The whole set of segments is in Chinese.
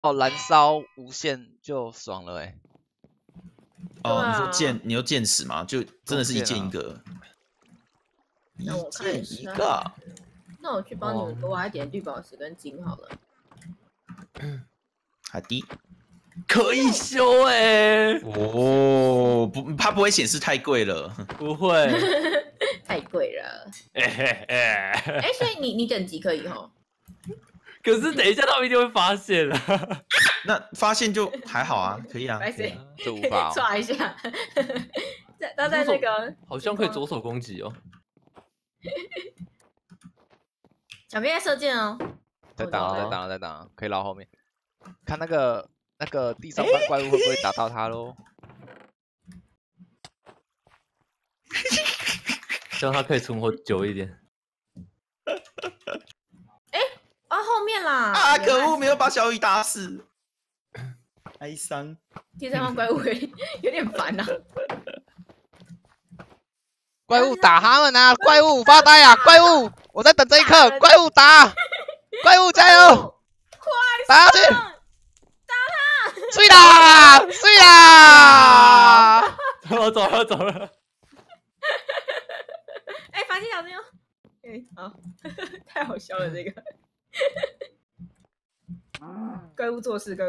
哦，燃烧无限就爽了哎。 哦，你说你有箭矢吗？就真的是一箭一个。 那我看一下。那我去帮你们多挖一点绿宝石跟金好了。 好的。 可以修哎！ 哦，不，它不会显示太贵了。 不会， 太贵了。所以你等级可以哦。 可是等一下他们一定会发现啊。 那发现就还好啊，可以啊。 这无法。 刷一下。他在那个好像可以左手攻击哦。 小编在射箭哦。 在挡，可以绕后面。看那个地上般怪物会不会打到他喽？ 希望他可以存活久一点。 后面啦！ 啊，可恶，没有把小雨打死，哀伤。 第三方怪物有点烦啊。 怪物打他们啊！怪物发呆啊！怪物，我在等这一刻。怪物打，怪物加油！打下去！ 打他！ 睡啦！睡啦！ 我走了。 罚金小心哦！好，太好笑了这个。怪物做事。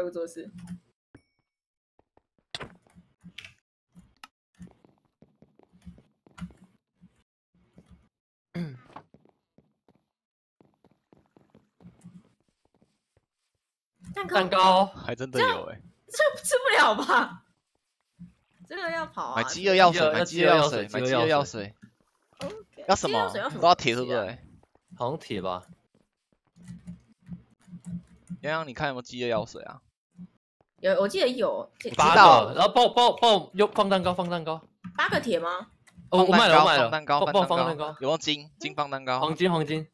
蛋糕还真的有哎。 这吃不了吧？这个要跑啊！ 买饥饿药水，买饥饿药水。要什么？都要铁，对不对？ 好像铁吧。 洋洋，你看有没有饥饿药水啊？ 有，我记得有。 8个，然后帮又放蛋糕，8 个铁吗？ 我买了， 放蛋糕， 放蛋糕。 有没有金放蛋糕？ 黄金。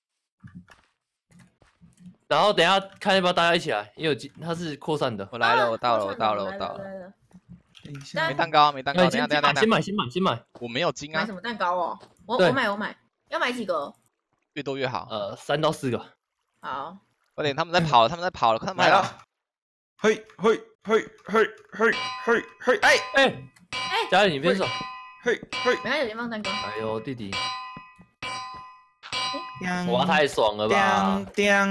然后等一下看要不要大家一起来，因为它是扩散的。 我来了，我到了。没蛋糕，等一下。 先买。 我没有金啊。 买什么蛋糕哦？我买。要买几个？ 越多越好。 3到4个。 好。 快点，他们在跑了，快他们来了。嘿， 哎！家里你别手。 嘿， 没看有地方蛋糕。 哎呦，弟弟。哇，太爽了吧！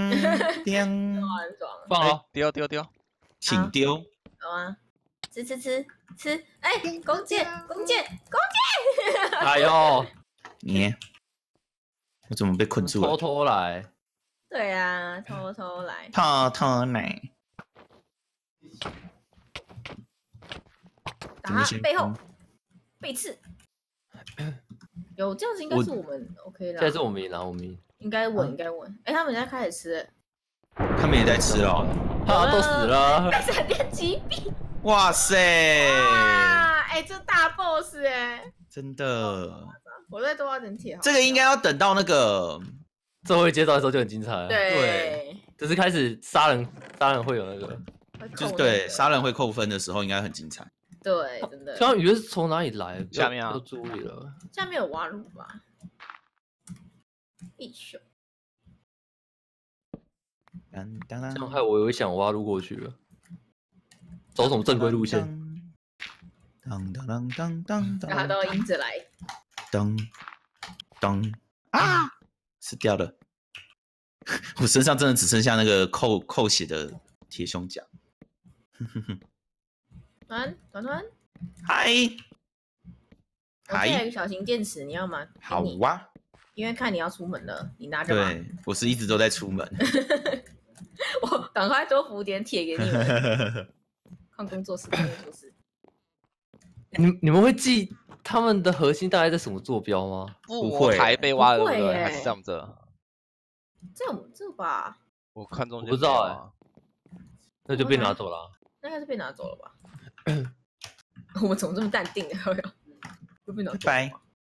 放哦， 丢， 请丢。 好啊，吃！哎，弓箭！ 哎呦， 你，我怎么被困住了？ 偷来。 对啊，偷来。 偷来。 打他背后，背刺。有这样子应该是我们 OK 啦。 现在是我们赢了，我们赢。 应该稳。哎，他们现在开始吃。 他们也在吃了。 他都死了。 闪电击毙。 哇塞！ 哎，这大 boss 哎。 真的。 我再多挖点铁。 这个应该要等到那个最后一阶段的时候就很精彩了。 对。 就是开始杀人会有那个， 就是对杀人会扣分的时候，应该很精彩。 对，真的。 刚刚鱼是从哪里来？ 下面啊， 都注意了。 下面有挖路吧？一宿。 这样害我有想挖路过去了。走什么正规路线？ 大家都迎着来。 啊！死掉了。我身上真的只剩下那个扣血的铁胸甲。 团， 嗨！ 我这有一个小型电池，你要吗？ 好哇。 因为看你要出门了，你拿着吧。 对，我是一直都在出门。 我赶快多补点铁给你们。看工作室。 你们会记他们的核心大概在什么坐标吗？ 不会，台被挖了，对不对？还是这样子？ 这吧。 我看中间不知道哎。那就被拿走了。 那应该是被拿走了吧？我们怎么这么淡定啊？会被拿走。 拜。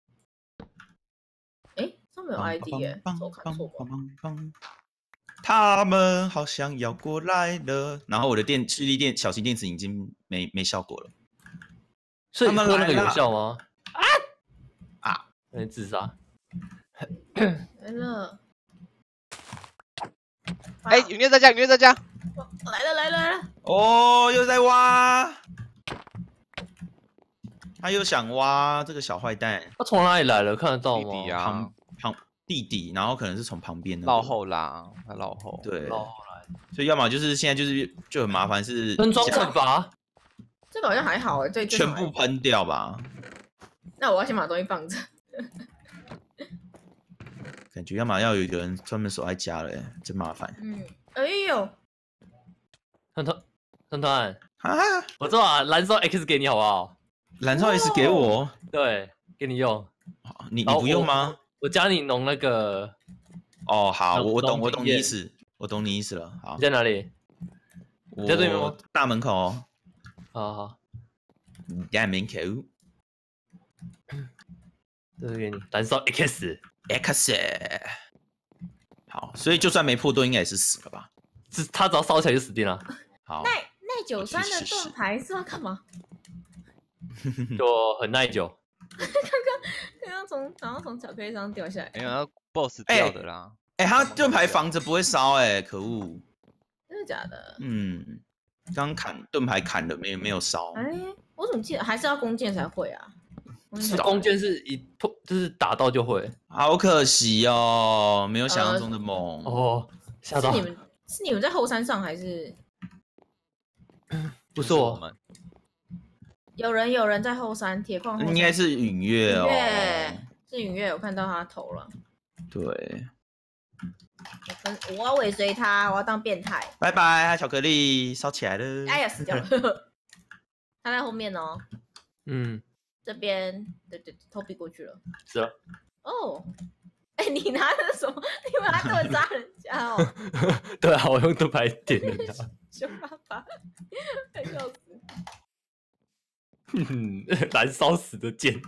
哎，上面有 ID 耶，我看错了。 他们好像要过来了，然后我的蓄力电小型电池已经没效果了。 所以喝那个有效吗？ 啊！ 自杀。 来了。 哎，雨虐在家。 来了！ 哦，又在挖，他又想挖这个小坏蛋。 他从哪里来了？看得到吗？ 地底啊， 地底，然后可能是从旁边绕后啦，他绕后。 对， 绕后来。 所以要么就是现在就很麻烦，是分装阵法。 这个好像还好哎，对， 全部喷掉吧。 那我要先把东西放着。 感觉要么要有一个人专门守在家了，真麻烦。 哎呦， 团团啊！ 我这把燃烧 X 给你好不好？ 燃烧 S 给我， 对，给你用。 你不用吗？ 我教你弄那个。 哦，好，我懂你意思，我懂你意思了。好， 你在哪里？ 你在对面吗？ 大门口。 好。 大门口。 这是给你燃烧 X。 好，所以就算没破盾，应该也是死了吧？ 他只要烧起来就死定了。 好， 耐93的盾牌是要干嘛？ 就很耐久。 刚刚从巧克力上掉下来。 没有，那 BOSS 掉的啦。 他盾牌防着不会烧，可恶！ 真的假的？ 刚砍盾牌砍了没有烧？ 我怎么记得还是要弓箭才会啊？ 弓箭是就是打到就会。 好可惜哦，没有想象中的猛哦，吓到。 是你们在后山上还是？ 不是我们。 有人在后山铁矿后山。 应该是允月哦。 是允月，我看到他头了。 对。 我要尾随他，我要当变态。 拜拜，巧克力烧起来了。 哎呀，死掉了。他在后面哦。这边，对，偷逼过去了。 是啊。 哦，你拿的什么？你拿盾杀人家哦？ 对啊，我用盾牌点人家。 凶爸爸，快笑死！ 燃烧死的剑。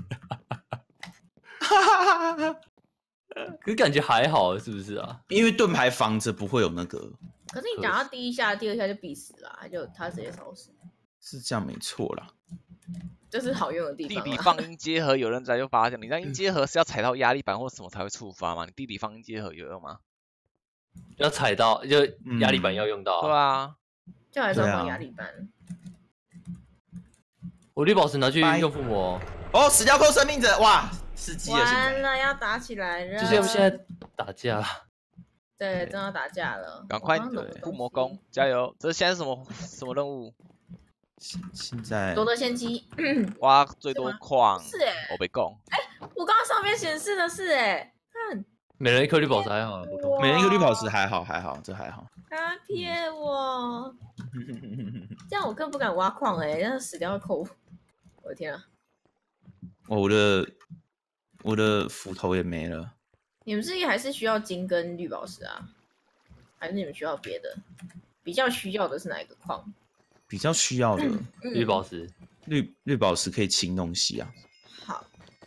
可是感觉还好，是不是啊？ 因为盾牌防着不会有那个。 可是你讲到第一下、第二下就必死啦，他直接烧死。 是这样没错啦。 这是好用的地方。 地底放音结合，有人在就发现，你那音结合是要踩到压力板或什么才会触发吗？你地底放音结合有用吗？ 要踩到，就压力板要用到。 对啊， 就还是要放压力板。 我绿宝石拿去用附魔。 哦，死掉扣生命者，哇，吃鸡了！ 完了，要打起来了。 就是现在打架。 对，真要打架了。 赶快附魔攻，加油！这现在是什么任务？ 现在夺得先机， 挖最多矿。 是我被攻。 我刚刚上面显示的是看。 每人一颗绿宝石还好， 每人一个绿宝石还好，这还好。 他骗我，这样我更不敢挖矿那死掉会扣。我的天啊！ 我的斧头也没了。 你们这还是需要金跟绿宝石啊？还是你们需要别的？比较需要的是哪一个矿？ 比较需要的绿宝石， 绿宝石可以清东西啊。 好，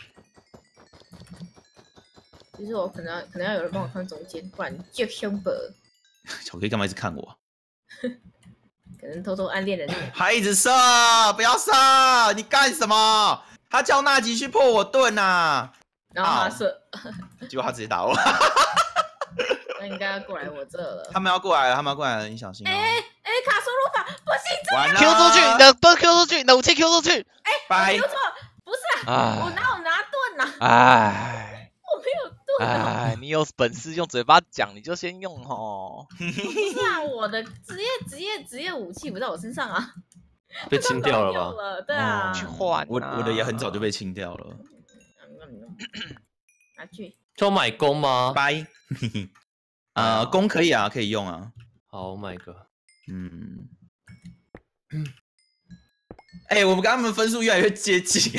其实我可能要有人帮我看中间，不然就凶吧。 巧克力干嘛一直看我？ 可能偷偷暗恋人家。 还一直射，不要射！你干什么？他叫纳吉去破我盾啊！ 然后他射， 结果他直接打我。 那应该要过来我这了。 他们要过来了，你小心哦。 卡苏鲁法不行， 完了 Q 出去，你的盾 Q 出去，你的武器 Q 出去。 我丢错，不是啊，我哪有拿盾啊？我没有盾。 你有本事用嘴巴讲，你就先用哦。 不是啊，我的职业武器不在我身上啊。 被清掉了吧？ 对啊， 去换。 我的也很早就被清掉了。 拿去。 就买弓吗？ 拜。弓可以啊，可以用啊。 好，我买个。 我们跟他们分数越来越接近。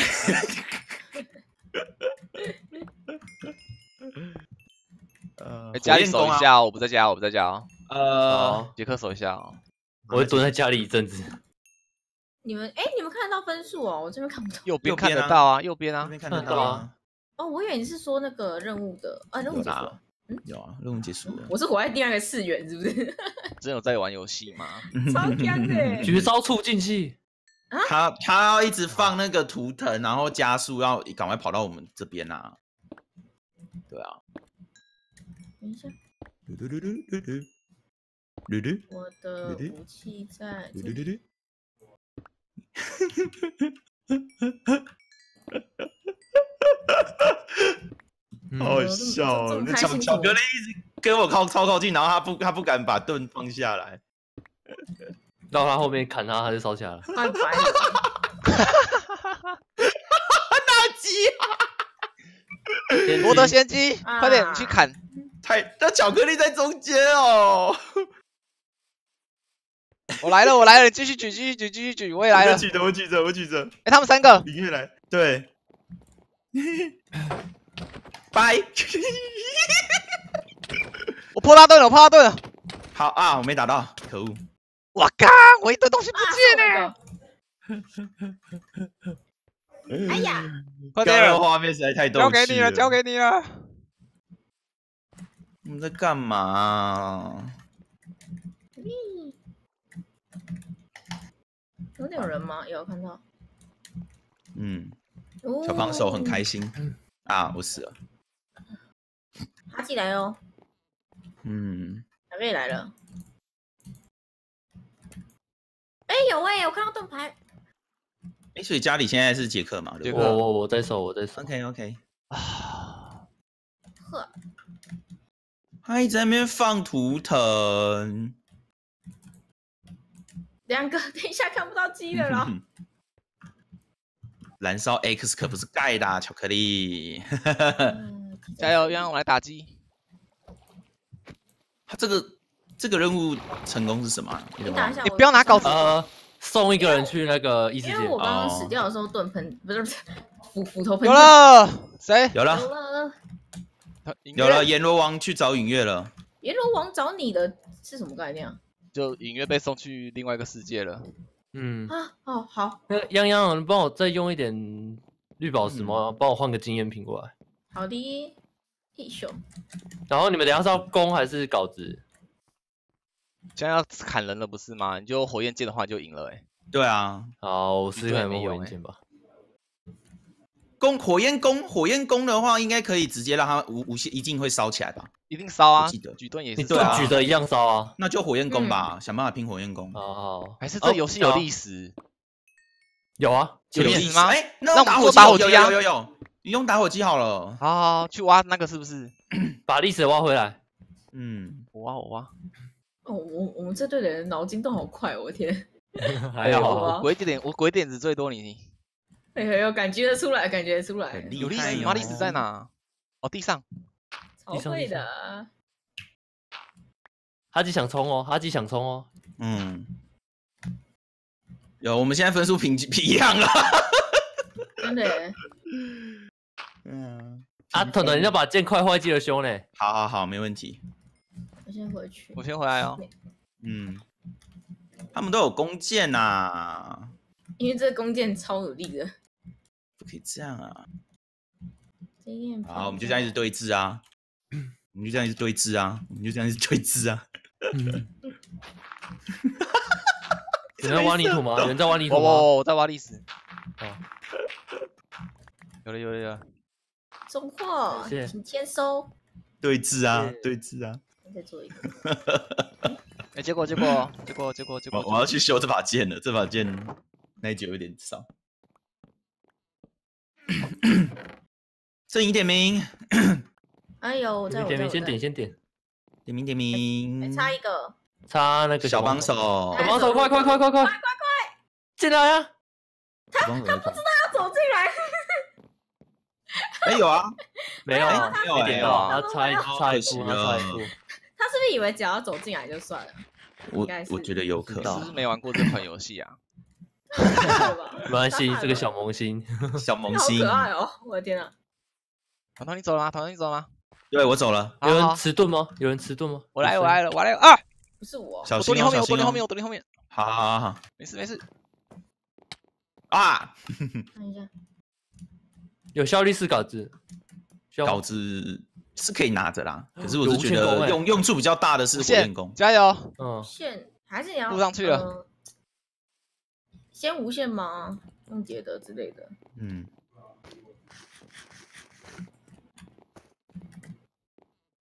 家里守一下，我不在家哦。杰克守一下哦。 我会蹲在家里一阵子。 你们看得到分数哦？我这边看不到。 右边看得到啊，右边啊， 这边看得到啊。 哦，我以为你是说那个任务的任务结束了。 有啊，任务结束了。 我是活在第二个次元，是不是？ 真有在玩游戏吗？ 超强的！ 绝招促进器。 他要一直放那个图腾，然后加速，要赶快跑到我们这边啊。对啊。 等一下。 我的武器在。 好笑哦！那巧克力一直跟我超靠近，然后他不敢把盾放下来， 到他后面砍他就烧起来了。 太白了！ 大鸡啊！夺得先机，快点你去砍！ 那巧克力在中间哦。 我来了，你继续举，我也来了。 我举着。 哎，他们3个。 音乐来，对。拜！ 我破他盾了， 好啊，我没打到，可恶！ 我靠，我一堆东西不见了。 哎呀， 快点！ 画面实在太逗趣了。 交给你了。 你们在干嘛？ 有点人吗？有看到。 小帮手很开心啊！我死了。 哈基来哦。小贝来了。哎，有哎，我看到盾牌。 所以家里现在是杰克嘛？对不对？我在守。 OK。 啊。 呵。 他一直在那边放图腾。 2个，等一下看不到鸡了啦。 燃烧 X 可不是盖的，巧克力。 加油，让我来打鸡。 他这个任务成功是什么？ 你打一下， 你不要拿稿子。 送一个人去那个异世界。 因为我刚刚死掉的时候，盾喷不是斧头喷。 有了，谁？ 有了。阎罗王去找影月了。 阎罗王找你的是什么概念啊？ 就影月被送去另外一个世界了。 好。 那泱泱，你帮我再用一点绿宝石吗？帮我换个经验品过来。 好的，一宿。 然后你们等下是要攻还是稿子？ 现在要砍人了不是吗？你就火焰剑的话就赢了对啊。 好，我试试看有没有火焰剑吧。 火焰弓的话，应该可以直接让它无限一定会烧起来吧？ 一定烧啊！ 记得举盾也是。 对啊，举的一样烧啊。 那就火焰弓吧，想办法拼火焰弓。 好。 还是这游戏有历史？ 有啊， 有历史吗？ 那我们做打火机啊！有，你用打火机好了。 好，去挖那个是不是？ 把历史挖回来。 我挖。 我们这队的人脑筋都好快，我的天！ 还好， 我鬼点子最多，你。 哎呦，感觉得出来。 有历史吗？历史在哪？哦，地上。 超会的。 哈基想冲哦。 有，我们现在分数平一样了。 真的。 腾腾，你要把剑快坏记得凶呢。 好，没问题。 我先回去。 我先回来哦。 他们都有弓箭呐。 因为这个弓箭超有力的。 不可以这样啊！ 好， 我们就这样一直对峙啊！ 有人在挖泥土吗？ 我在挖历史。有了。 送货，请签收。 对峙啊！ 再做一个。 结果， 我要去修这把剑了，这把剑那一局有点少。正义点名。 哎呦， 点名先点。 点名。 差一个。 差那个小帮手。 快！进来啊！ 他不知道要走进来。 有啊。 没有啊，没点到啊，他差一步。他是不是以为只要走进来就算了？ 我觉得有可能。 是不是没玩过这款游戏啊？ 没关系，这个小萌新。 好可爱哦！我的天啊！ 团团你走了吗？ 对，我走了。 有人迟钝吗？ 我来了啊！ 不是我， 小心我躲你后面。 好， 没事。 啊！ 看一下， 有效率是稿子是可以拿着啦，可是我是觉得用处比较大的是火焰弓。 加油！ 线还是你要录上去了。 先无限吗？用捷德之类的。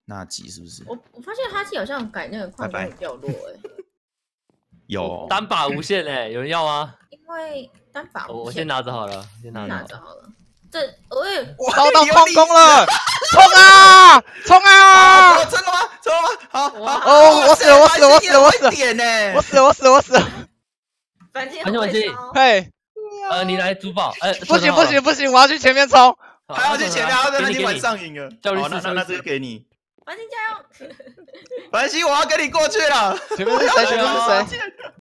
纳吉是不是？ 我发现哈基好像改那个矿工掉落有单把无限有人要吗？ 因为单把无限， 我先拿着好了， 拿着好了。这烧到矿工了，冲啊冲啊！ 真的吗？真的吗？好， 哦，我死了！我死了！ 反正嘿， 你来主堡， 不行，我要去前面冲， 还要去前面，他已经玩上瘾了。 好， 那这个给你。 繁星加油！ 繁星，我要跟你过去了。 前面是谁？